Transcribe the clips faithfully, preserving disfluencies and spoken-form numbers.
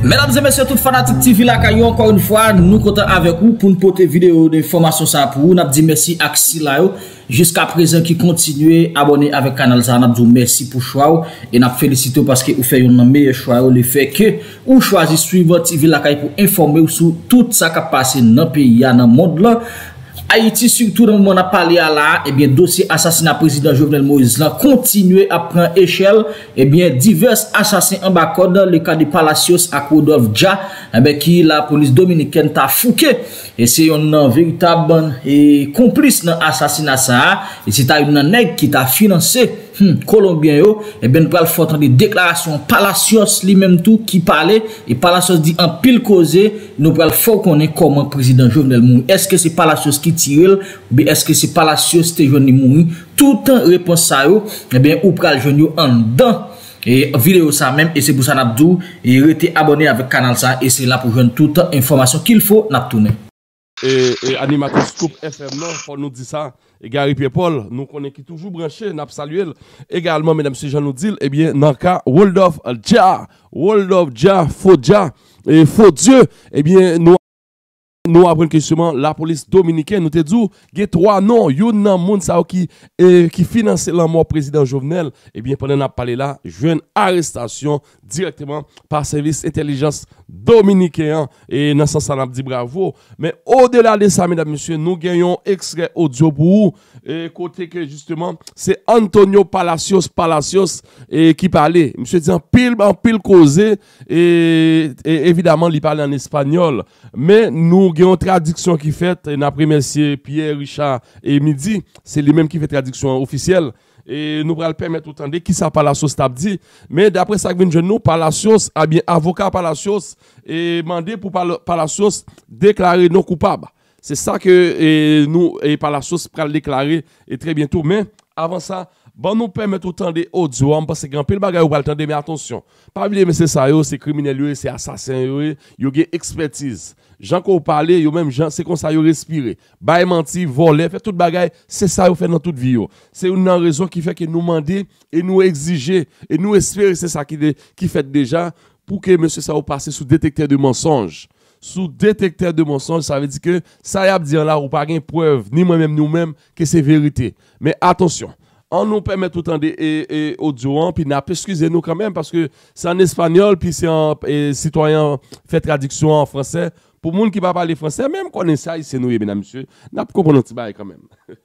Mesdames et messieurs, tout fanatique T V la caillou, encore une fois, nous comptons avec vous pour nous porter vidéo d'information ça pour vous. Nous dit merci à Xilayo jusqu'à présent qui continue à abonner avec canal ça. Nous dit merci pour choix et nous félicitons parce que vous faites un meilleur choix, le fait que vous choisissez suivre T V la caillou pour informer sur tout ça qui a passé dans le pays, dans le monde là. Haïti, surtout dans le monde a parlé à là, eh bien, dossier assassinat président Jovenel Moïse là, continue à prendre échelle, eh bien, divers assassins en bas code, le cas de Palacios à Kodov Dja, eh bien, qui la police dominicaine t'a fouqué, et c'est un véritable et complice dans l'assassinat ça, et c'est un nègre qui t'a financé, hmm, Colombien yo, eh bien, nous allons faire des déclarations Palacios lui-même tout qui parlait, et Palacios dit en pile causé, nous allons faire connaître comment président Jovenel Moïse, est-ce que c'est Palacios qui tire, ou bien est-ce que c'est Palacios qui Jovenel Moïse, tout en réponse à eux, eh bien, ou pral joindre en dedans. Et vidéo ça même, et c'est pour ça n'abdou, et restez abonné avec canal ça, et c'est là pour joindre toute information qu'il faut n'a tourner. Et, et animateur Scoop F M, non, pour nous dire ça, et Gary Pierre-Paul, nous connaissons qui toujours branché, n'a salué également, mesdames et messieurs, nous dit, eh bien, dans le cas, World of Jah, World of Jah, faux Jah, et faux Dieu, eh bien, nous nous apprenons que justement la police dominicaine nous te dit il y a trois noms yon nan moun sa qui eh, qui finance la mort président Jovenel et bien pendant n'a parlé là jeune arrestation directement par service intelligence dominicain et dans ce sens on a dit bravo mais au-delà de ça mesdames et messieurs nous gagnons extrait audio pour vous et côté que justement c'est Antonio Palacios Palacios et qui parlait monsieur dit en pile en pile causé et, et évidemment il parlait en espagnol mais nous il y a une traduction qui fait, et après merci Pierre, Richard et Midi, c'est lui-même qui fait traduction officielle. Et nous allons permettre autant de qui ça Palacios t'a dit. Mais d'après ça que vient de nous, Palacios a bien avocat Palacios et demandé pour Palacios déclarer non coupable. C'est ça que et nous et Palacios pral déclarer et très bientôt. Mais avant ça, bon nous permettre autant de audio parce que grand pile bagay ou pas le temps de mais attention. Pas oublier mais c'est ça c'est criminel c'est assassin yo yo gen expertise. Jean qu'on parle, yo même Jean, c'est comme ça yo respirer. Bail menti, voler, fait tout bagay, c'est ça yo fait dans toute vie yo. C'est une raison qui fait que nous demander et nous exiger et nous espérer c'est ça qui qui fait déjà pour que monsieur ça passe sous détecteur de mensonges. Sous détecteur de mensonges, ça veut dire que ça y a dire là ou pas gain preuve ni moi-même nous-mêmes que c'est vérité. Mais attention, on nous permet tout le temps de et, et audio, puis n'a excusez-nous quand même parce que c'est en espagnol puis c'est en et, citoyen fait traduction en français. Pour les gens qui ne parlent pas français, même qu'on est ça, c'est nous, mesdames et messieurs, nous comprenons petit bail quand même.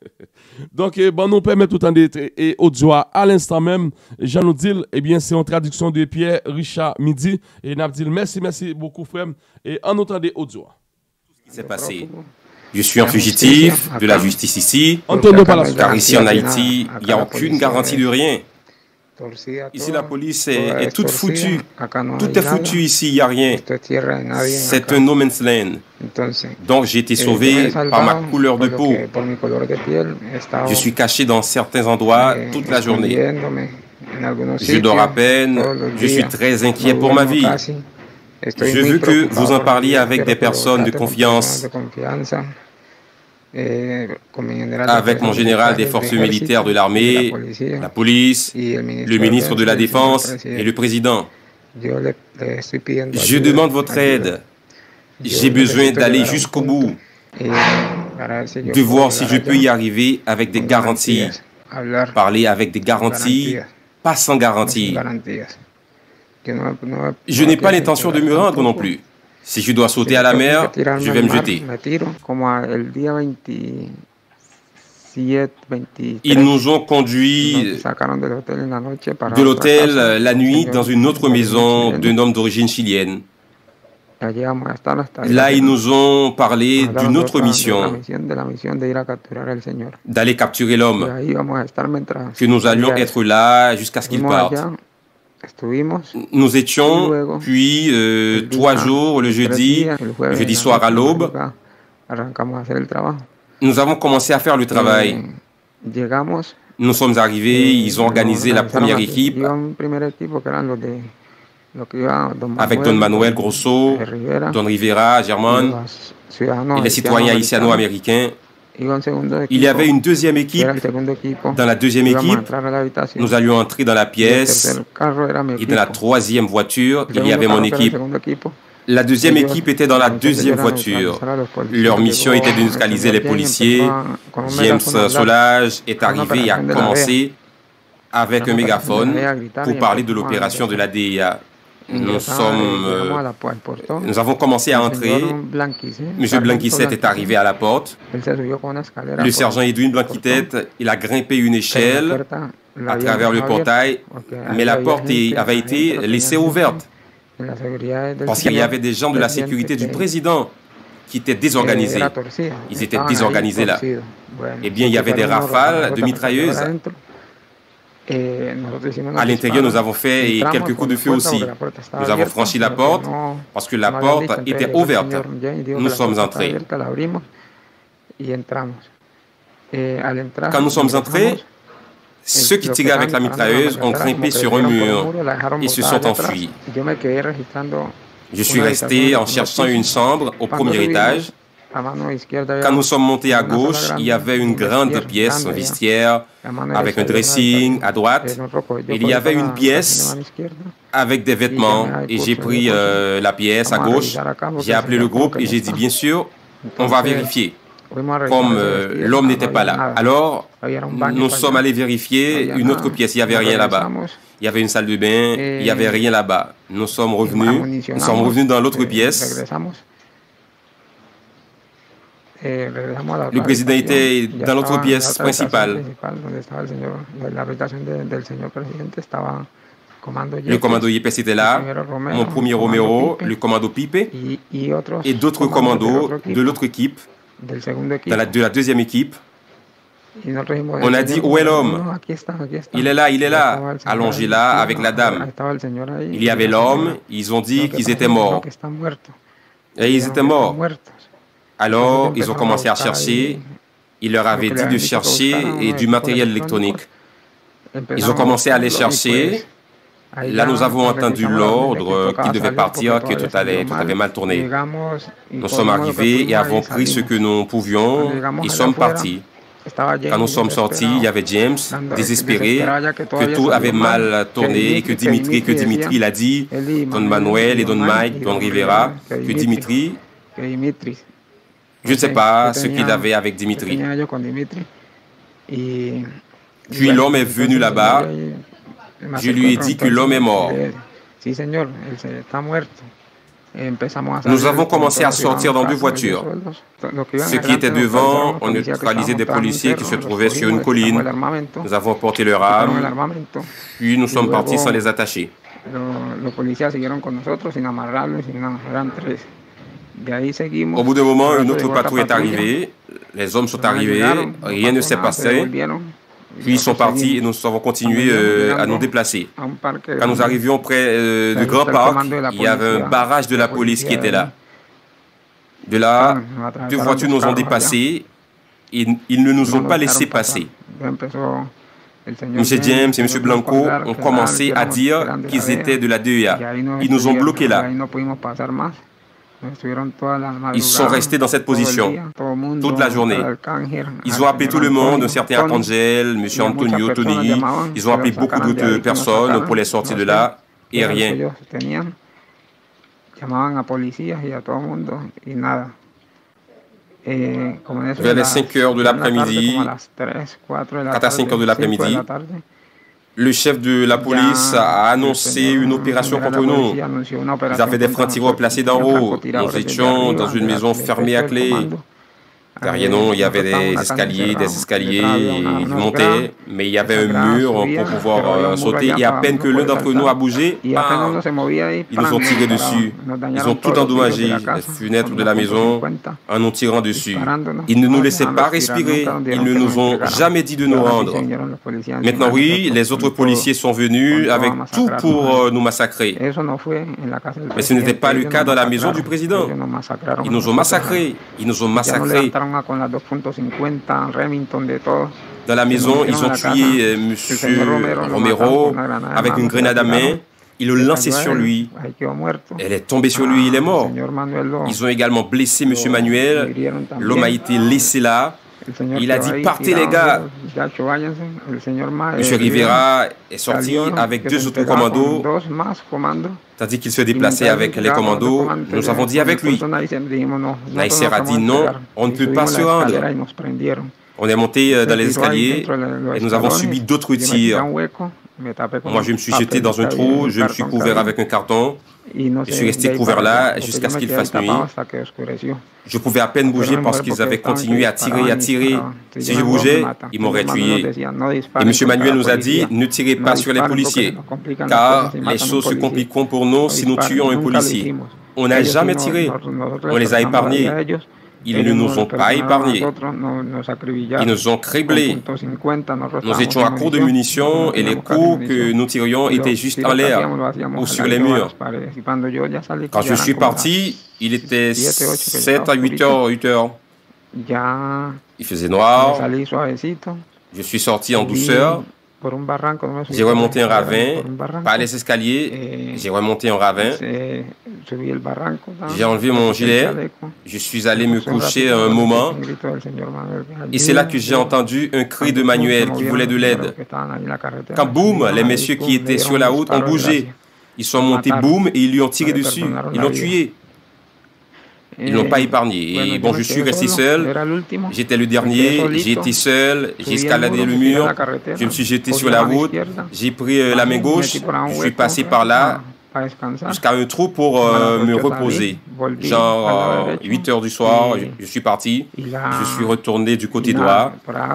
Donc, eh, bon, nous permet tout le temps d'être et audio à l'instant même. Jean nous dit, eh bien, c'est une traduction de Pierre Richard Midi. Et nous dit, merci, merci beaucoup, frère. Et en entendant audio. Ce qui s'est passé. Je suis un fugitif de la justice ici, car ici en Haïti, il n'y a aucune garantie de rien. Ici, la police est, est toute foutue. Tout est foutu ici, il n'y a rien. C'est un no man's land. Donc, j'ai été sauvé par ma couleur de peau. Je suis caché dans certains endroits toute la journée. Je dors à peine. Je suis très inquiet pour ma vie. Je veux que vous en parliez avec des personnes de confiance. Avec mon général des forces militaires de l'armée, la police, le ministre de la Défense et le président. Je demande votre aide. J'ai besoin d'aller jusqu'au bout, de voir si je peux y arriver avec des garanties. Parler avec des garanties, pas sans garantie. Je n'ai pas l'intention de me rendre non plus. Si je dois sauter à la mer, je vais me jeter. Ils nous ont conduits de l'hôtel la nuit dans une autre maison d'un homme d'origine chilienne. Là, ils nous ont parlé d'une autre mission, d'aller capturer l'homme, que nous allions être là jusqu'à ce qu'il parte. Nous étions, puis euh, trois jours, le jeudi, jeudi soir à l'aube, nous avons commencé à faire le travail. Nous sommes arrivés, ils ont organisé la première équipe avec Don Manuel Grosso, Don Rivera, Germán, et les citoyens haïtiano-américains. Il y avait une deuxième équipe. Dans la deuxième équipe, nous allions entrer dans la pièce. Et dans la troisième voiture, il y avait mon équipe. La deuxième équipe était dans la deuxième voiture. Leur mission était de neutraliser les policiers. James Solage est arrivé et a commencé avec un mégaphone pour parler de l'opération de la D I A. Nous sommes, euh, nous avons commencé à entrer. Monsieur Blanquisset est arrivé à la porte. Le sergent Edwin Blanquisset, il a grimpé une échelle à travers le portail, mais la porte avait été laissée ouverte parce qu'il y avait des gens de la sécurité du président qui étaient désorganisés. Ils étaient désorganisés là. Eh bien, il y avait des rafales de mitrailleuses. À l'intérieur, nous avons fait quelques coups de feu aussi. Nous avons franchi la porte parce que la porte était ouverte. Nous sommes entrés. Quand nous sommes entrés, ceux qui tiraient avec la mitrailleuse ont grimpé sur un mur et se sont enfuis. Je suis resté en cherchant une chambre au premier étage. Quand nous sommes montés à gauche, il y avait une grande pièce, un vestiaire, avec un dressing à droite. Il y avait une pièce avec des vêtements et j'ai pris euh, la pièce à gauche. J'ai appelé le groupe et j'ai dit, bien sûr, on va vérifier. Comme euh, l'homme n'était pas là. Alors, nous sommes allés vérifier une autre pièce. Il n'y avait rien là-bas. Il y avait une salle de bain. Il n'y avait rien là-bas. Nous sommes revenus. Nous sommes revenus dans l'autre pièce. Le président était dans l'autre pièce principale. Le commando Yepes était là, mon premier Romero, le commando Pipe et d'autres commandos de l'autre équipe, de la, de la deuxième équipe. On a dit, où est l'homme? Il est là, il est là, allongé là avec la dame. Il y avait l'homme, ils ont dit qu'ils étaient morts. Et ils étaient morts. Alors, ils ont commencé à chercher. Il leur avait dit de chercher et du matériel électronique. Ils ont commencé à les chercher. Là, nous avons entendu l'ordre qu'ils devaient partir, que tout, allait, tout avait mal tourné. Nous sommes arrivés et avons pris ce que nous pouvions et sommes partis. Quand nous sommes sortis, il y avait James, désespéré, que tout avait mal tourné et que Dimitri, que Dimitri l'a dit, Don Manuel et Don Mike, Don Rivera, que Dimitri... Je ne sais pas ce qu'il avait avec Dimitri. Puis l'homme est venu là-bas. Je lui ai dit que l'homme est mort. Nous avons commencé à sortir dans deux voitures. Ceux qui étaient devant ont neutralisé des policiers qui se trouvaient sur une colline. Nous avons porté leur arme. Puis nous sommes partis sans les attacher. Au bout d'un moment, une autre patrouille est arrivée. Les hommes sont arrivés. Rien ne s'est passé. Puis ils sont partis et nous avons continué euh, à nous déplacer. Quand nous arrivions près euh, du Grand Parc, il y avait un barrage de la police qui était là. De là, deux voitures nous ont dépassés et ils ne nous ont pas laissé passer. M. James et M. Blanco ont commencé à dire qu'ils étaient de la D E A. Ils nous ont bloqués là. Ils sont restés dans cette position toute la journée. Ils ont appelé tout le monde, un certain Arcangel, M. Antonio, Tony. Ils ont appelé beaucoup d'autres personnes pour les sortir de là et rien. Vers les cinq heures de l'après-midi, quatre à cinq heures de l'après-midi, le chef de la police a annoncé une opération contre nous. Ils avaient des francs-tireurs placés d'en haut. Nous étions dans une maison fermée à clé. Derrière nous, il y avait des escaliers, des escaliers, ils montaient, mais il y avait un mur pour pouvoir euh, sauter. Et à peine que l'un d'entre nous a bougé, bam, ils nous ont tiré dessus. Ils ont tout endommagé, les fenêtres de la maison, en nous tirant dessus. Ils ne nous laissaient pas respirer. Ils ne nous ont jamais dit de nous rendre. Maintenant, oui, les autres policiers sont venus avec tout pour euh, nous massacrer. Mais ce n'était pas le cas dans la maison du président. Ils nous ont massacrés. Ils nous ont massacrés. Dans la maison, ils ont tué euh, M. Romero avec une grenade à main. Ils l'ont lancé sur lui. Elle est tombée sur lui, il est mort. Ils ont également blessé M. Manuel. L'homme a été laissé là. Il a dit partez les gars. Monsieur Rivera est sorti avec deux autres commandos, tandis qu'il se déplaçait avec les commandos. Nous avons dit avec lui. Nasser a dit non, on ne peut pas se rendre. On est monté dans les escaliers et nous avons subi d'autres tirs. Moi, je me suis jeté dans un trou, je me suis couvert avec un carton. Je suis resté couvert là jusqu'à ce qu'il fasse nuit. Je pouvais à peine bouger parce qu'ils avaient continué à tirer, à tirer. Si je bougeais, ils m'auraient tué. Et M. Manuel nous a dit, ne tirez pas sur les policiers, car les choses se compliqueront pour nous si nous tuons un policier. On n'a jamais tiré, on les a épargnés. Ils ne nous ont pas épargnés. Ils nous ont criblés. Nous étions à court de munitions et les coups que nous tirions étaient juste en l'air ou sur les murs. Quand je suis parti, il était sept à huit heures. huit heures. Il faisait noir. Je suis sorti en douceur. J'ai remonté un ravin, par les escaliers, j'ai remonté un ravin. J'ai enlevé mon gilet, je suis allé me coucher un moment. Et c'est là que j'ai entendu un cri de Manuel qui voulait de l'aide. Quand boum, les messieurs qui étaient sur la route ont bougé. Ils sont montés boum et ils lui ont tiré dessus. Ils l'ont tué. Ils ne l'ont pas épargné. Et bon, je suis resté seul. J'étais le dernier. J'ai été seul. J'ai escaladé le mur. Je me suis jeté sur la route. J'ai pris euh, la main gauche. Je suis passé par là jusqu'à un trou pour euh, me reposer. Genre euh, huit heures du soir, je, je suis parti. Je suis retourné du côté droit.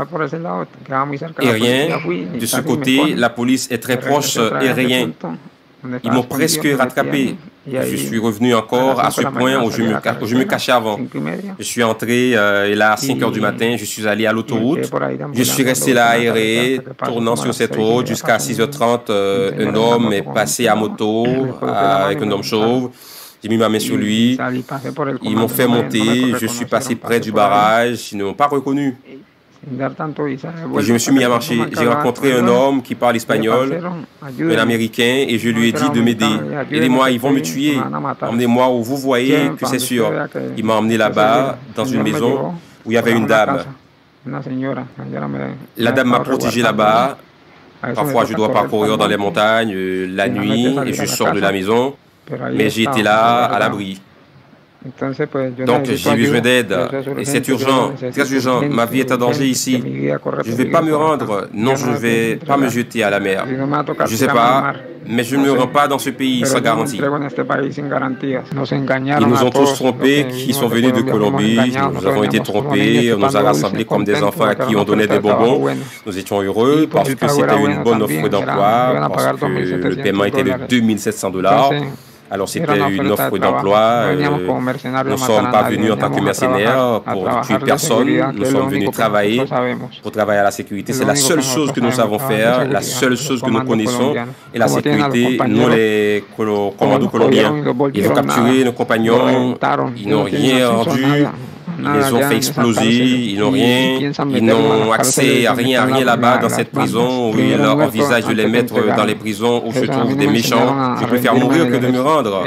Et rien. De ce côté, la police est très proche et rien. Ils m'ont presque rattrapé. Je suis revenu encore à ce point où je me, où je me cachais avant. Je suis entré euh, et là à cinq heures du matin, je suis allé à l'autoroute. Je suis resté là aéré, tournant sur cette route jusqu'à six heures trente. Euh, un homme est passé à moto euh, avec un homme chauve. J'ai mis ma main sur lui. Ils m'ont fait monter. Je suis passé près du barrage. Ils ne m'ont pas reconnu. Et je me suis mis à marcher. J'ai rencontré un homme qui parle espagnol, un Américain, et je lui ai dit de m'aider. Aidez-moi, ils vont me tuer. Emmenez-moi où vous voyez que c'est sûr. Il m'a emmené là-bas, dans une maison où il y avait une dame. La dame m'a protégé là-bas. Parfois, je dois parcourir dans les montagnes la nuit et je sors de la maison. Mais j'ai été là, à l'abri. Donc j'ai besoin d'aide et c'est urgent, très urgent. Ma vie est en danger ici. Je ne vais pas me rendre, non, je ne vais pas me jeter à la mer. Je ne sais pas, mais je ne me rends pas dans ce pays sans garantie. Ils nous ont tous trompés qui sont venus de Colombie. Nous avons été trompés, on nous a rassemblés comme des enfants à qui on donnait des bonbons. Nous étions heureux parce que c'était une bonne offre d'emploi, parce que le paiement était de deux mille sept cents dollars. Alors c'était une offre d'emploi. Euh, nous ne sommes pas venus en tant que mercenaires pour tuer personne. Nous sommes venus travailler pour travailler à la sécurité. C'est la seule chose que nous savons faire, la seule chose que nous connaissons. Et la sécurité, nous les commandos colombiens, ils ont capturé nos compagnons, ils n'ont rien rendu. Ils les ont fait exploser, ils n'ont rien, ils n'ont accès à rien, à rien là-bas dans cette prison où ils envisagent de les mettre dans les prisons où se trouvent des méchants. Je préfère mourir que de me rendre.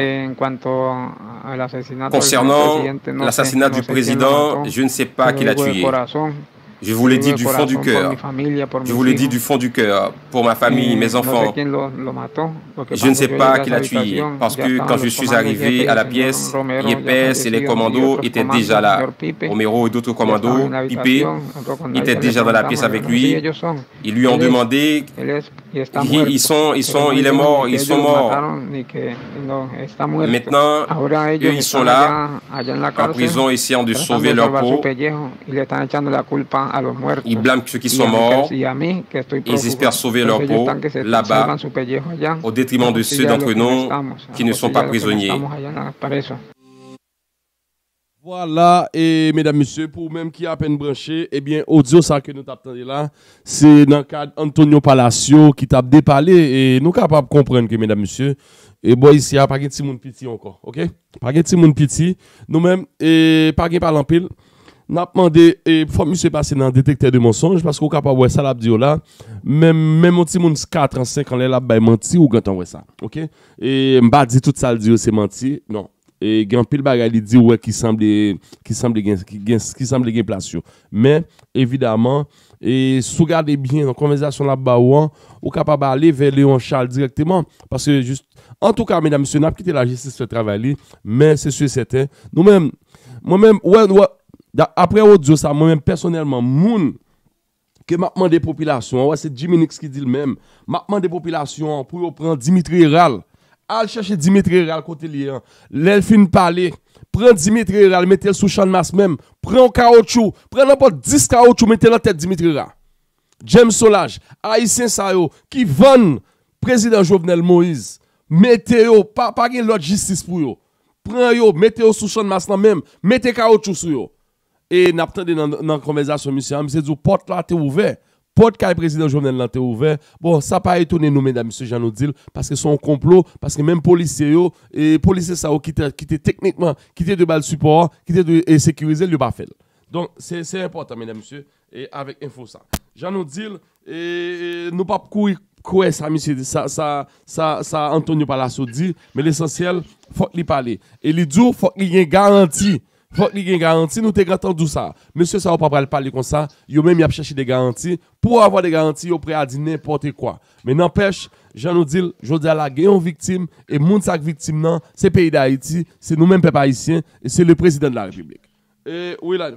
Concernant l'assassinat du président, je ne sais pas qui l'a tué. Je vous l'ai dit du fond du cœur. Je vous l'ai dit du fond du cœur, pour ma famille, mes enfants. Je ne sais pas qui l'a tué, parce que quand je suis arrivé à la pièce, Yepes et les commandos étaient déjà là. Romero et d'autres commandos, Pipe, étaient déjà dans la pièce avec lui. Ils lui ont demandé, ils sont, ils sont, il est mort, ils sont morts. Maintenant, eux, ils sont là, en prison, essayant de sauver leur peau. Ils blâment ceux qui sont morts. Ils espèrent sauver leur peau là-bas, au détriment de ceux d'entre nous qui ne sont pas prisonniers. Voilà, et mesdames, messieurs, pour même qui a à peine branché, eh bien, audio ça que nous t'attendons là, c'est dans le cadre Antonio Palacio qui t'a déparlé et nous sommes capables de comprendre que, mesdames, messieurs, et bon, ici, il n'y a pas de petit monde petit encore, ok? Pas de petit monde petit, nous-mêmes, et pas de parlant pile. Nous avons demandé, et faut monsieur passer dans le détecteur de mensonges, parce qu'on est capable de voir ça, là, même, même un petit monde quatre ans, cinq ans, là, bah, menti ou quand on voit ça, ok? Et m'a dit tout ça, le dit, c'est menti, non. et grand pile bagay li dit ouais qui semble qui semble qui qui semble gen place yo. Mais évidemment et sous garder bien dans conversation là-bas ou capable aller vers Léon Charles directement parce que juste en tout cas mesdames messieurs n'a quitté la justice fait travailler mais c'est sûr certain nous même moi-même ouais, ouais après audio ça moi-même personnellement moun que m'a demandé population ouais c'est Jiminix qui dit le même m'a demandé population pour prendre Dimitri Ral al chercher Dimitri Ral côté lié l'elle fin parler prend Dimitri Ral mettez sous champ de masse même prend caoutchouc prend n'importe dix caoutchouc mettez dans tête Dimitri Ral James Solage haïtien ça yo qui vend président Jovenel Moïse mettez yo pas pas gen l'autre justice pour yo prend yo mettez yo sous champ de masse même mettez caoutchouc sur yo et n'a pas dans dans conversation monsieur monsieur dit porte là t'es ouvert porte kay président Jovenel là t'es ouvert bon ça pas étonné nous mesdames monsieur Jean nous dit parce que son complot parce que même policiers yo et policiers ça qui était qui était techniquement qui était de balle support qui était de sécuriser le pas fait donc c'est c'est important mesdames monsieur et avec info ça Jean nous dit et nous pas courir quoi ça monsieur ça ça ça ça Antonio Palacio dit mais l'essentiel faut qu'il parler et il dit faut qu'il y ait garantie faut qu'il y ait garantie nous t'ai entendu ça monsieur ça va pas parler comme ça yo même y a cherché des garanties pour avoir des garanties yo prêt à dire n'importe quoi mais n'empêche Jean nous dit je dis à la gagne victime et moun sa victime non c'est pays d'Haïti c'est nous même peuple haïtien et c'est le président de la République et oui là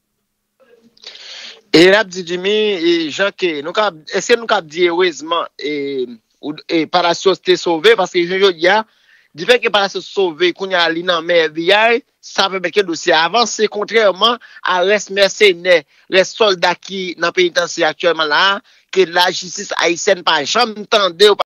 et là dit Jimmy et Jean que nous cap est-ce que nous cap dire heureusement et et Palacio t'est sauvé parce que je dis a du fait que Palacio sauvé qu'on y a li nan mer ça veut dire que le dossier avance contrairement à reste mercenaires les soldats qui dans pénitentiaire actuellement là que la justice haïtienne pas jamais tendé